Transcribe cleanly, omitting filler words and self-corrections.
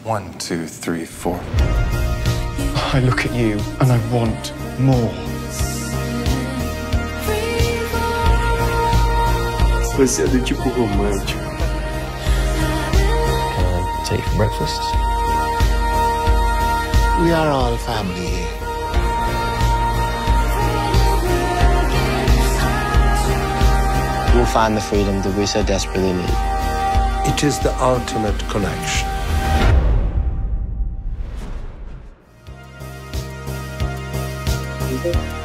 1, 2, 3, 4. I look at you and I want more. Você é do tipo romântico. Can I take you for breakfast? We are all family here. We'll find the freedom that we so desperately need. It is the ultimate connection. Is it?